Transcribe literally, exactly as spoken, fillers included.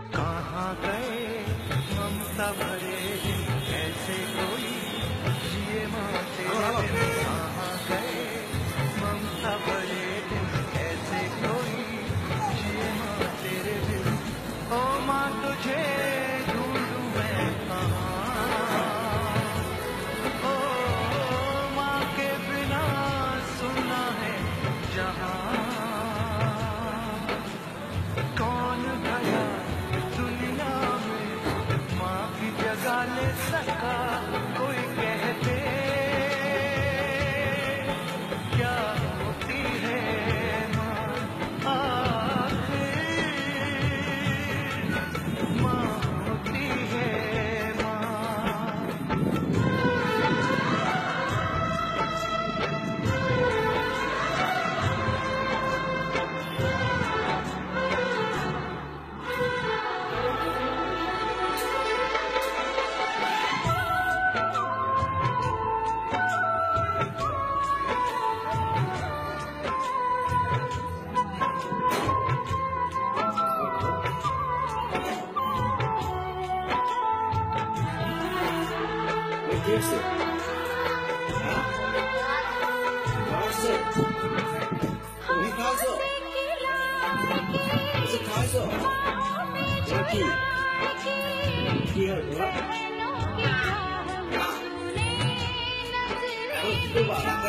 कहाँ गए ममता भरे दिन, ऐसे कोई जिए माँ तेरे दिन। कहाँ गए ममता भरे दिन, ऐसे कोई जिए माँ तेरे दिन। ओ माँ तुझे ढूंढूं मैं कहाँ, ओ माँ के बिना सुना है जहाँ। कौन भला दुनिया में माँ की जगह ले सका, कोई कहते क्या होती है माँ आखिर, माँ होती है माँ। कैसे? हाँ? कहाँ से? तुम्हें कहाँ से? मुझे कहाँ से? लड़की? लड़की है क्या? हाँ? तो बाबा